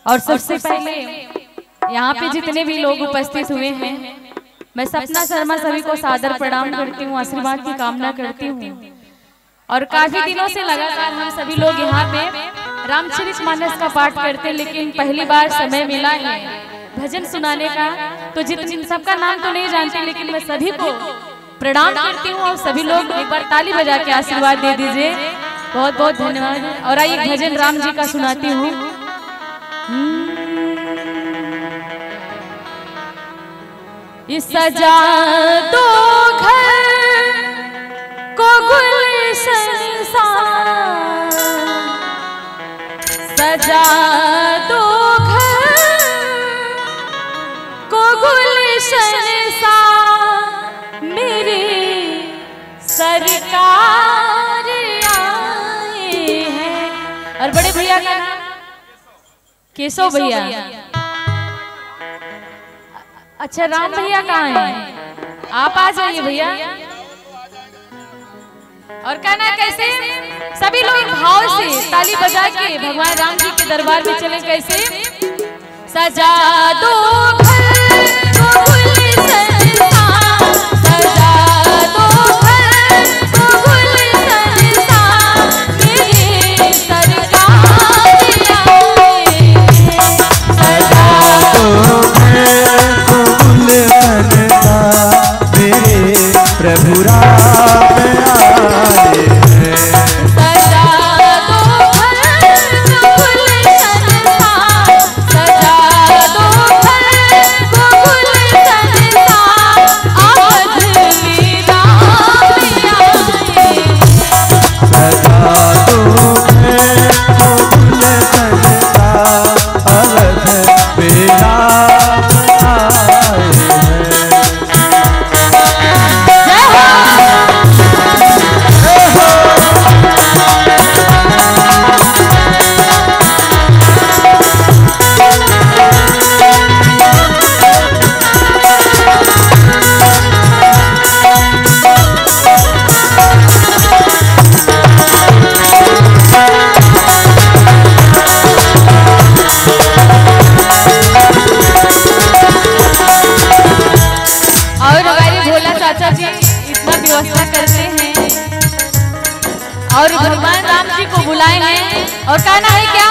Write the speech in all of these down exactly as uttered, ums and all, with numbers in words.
और सबसे पहले यहाँ पे जितने भी लोग उपस्थित हुए हैं, मैं सपना शर्मा सभी को सादर प्रणाम करती हूँ, आशीर्वाद की कामना करती हूँ। और काफी दिनों से लगातार हम सभी लोग यहाँ पे रामचरितमानस का पाठ करते हैं, लेकिन पहली बार समय मिला है भजन सुनाने का। तो जितने सबका नाम तो नहीं जानती, लेकिन मैं सभी को प्रणाम करती हूँ और सभी लोग एक बार ताली बजा के आशीर्वाद दे दीजिए। बहुत बहुत धन्यवाद। और आइए भजन राम जी का सुनाती हूँ। इस सजा दो घर को गुलशन सा, सजा दो घर को गुलशन सा, मेरे सरकार आए हैं। और बड़े भैया का नाम केशव भैया। अच्छा, राम भैया कहाँ हैं? आप आ जाइए भैया। और कहना कैसे सभी लोग भाव से ताली बजा के भगवान राम जी के दरबार में चले। कैसे? सजा दो घर को गुलशन सा, सजा दो घर को गुलशन सा, मेरे सरकार आए हैं। सजा दो प्रभु राम आए हैं। सजा दो घर को गुलशन सा, सजा दो घर को गुलशन सा, अवध में राम आए हैं। सजा दो घर को गुलशन सा, अवध में राम आए हैं। और भगवान राम जी को बुलाए हैं और कहना है क्या?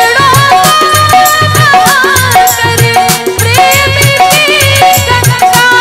सजा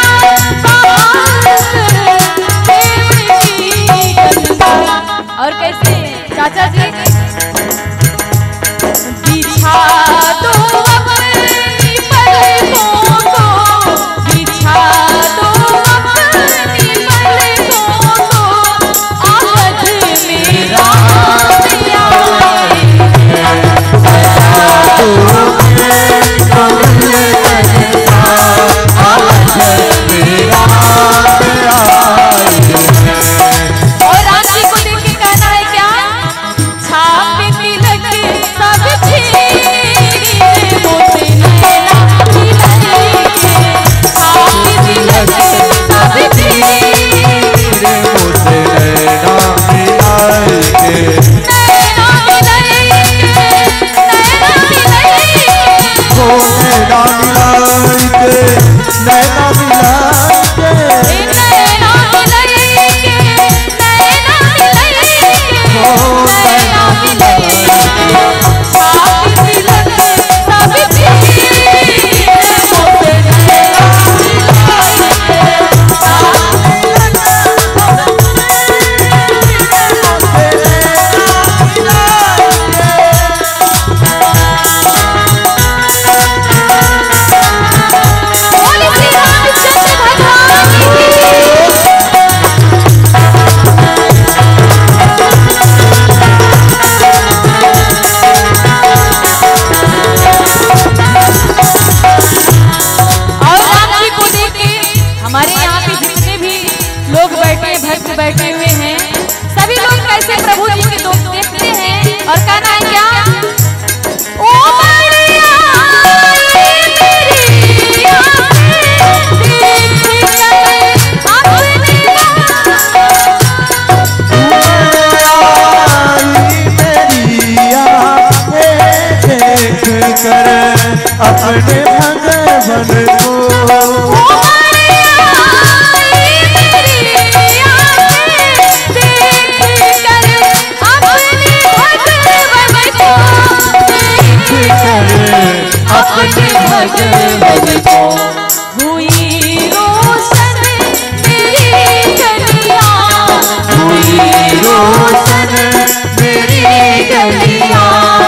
उपस्थित बैठे हुए हैं सभी लोग कैसे प्रभु जी के लोग देखते हैं और कहना है क्या ओ बढ़िया मेरी अपने भगवन को अपने भगवन को हुई रोशन मेरी गलियां हुई रोशन मेरी गलियां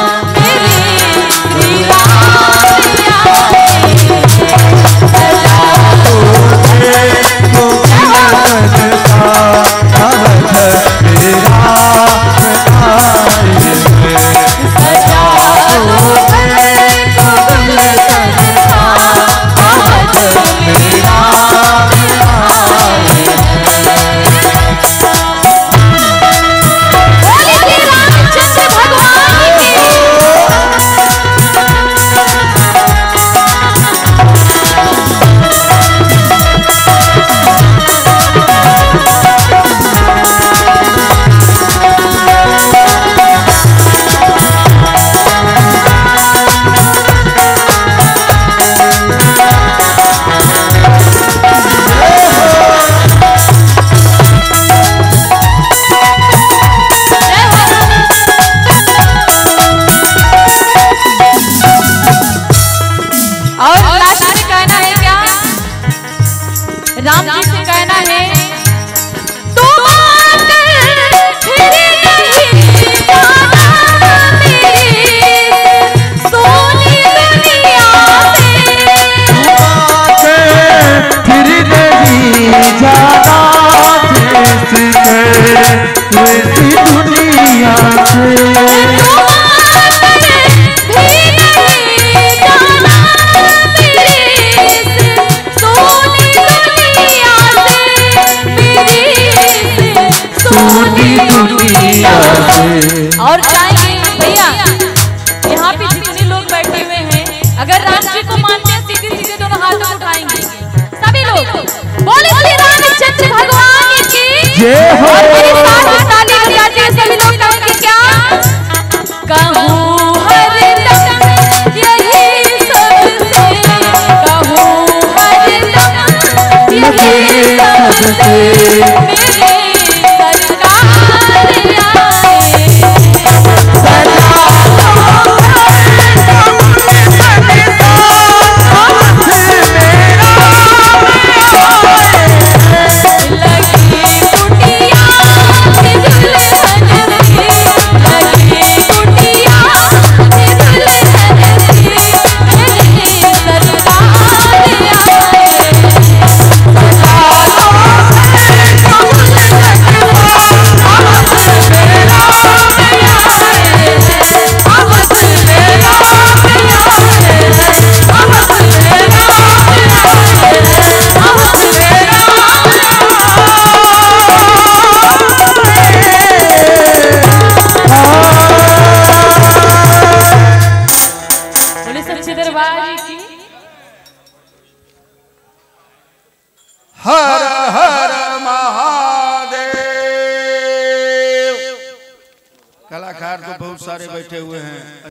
राम जी से कहना है तो फिर नहीं जाना मेरी सोनी दुनिया से फिर नहीं जाना जिसके वैसी दुनिया से और चाहेंगे भैया यहाँ पे जितने लोग बैठे हुए हैं अगर राम जी को मानते हैं सीधे सीधे दोनों हाथों उठाएंगे सभी लोग बोले श्री रामचंद्र भगवान की जय हो। और मेरे साथ ताली बजाते हैं सभी लोग कहेंगे क्या कहूँ हरदम यही सबसे कहूँ हरदम यही सबसे हर हर महादेव। कलाकार तो बहुत सारे बैठे हुए हैं।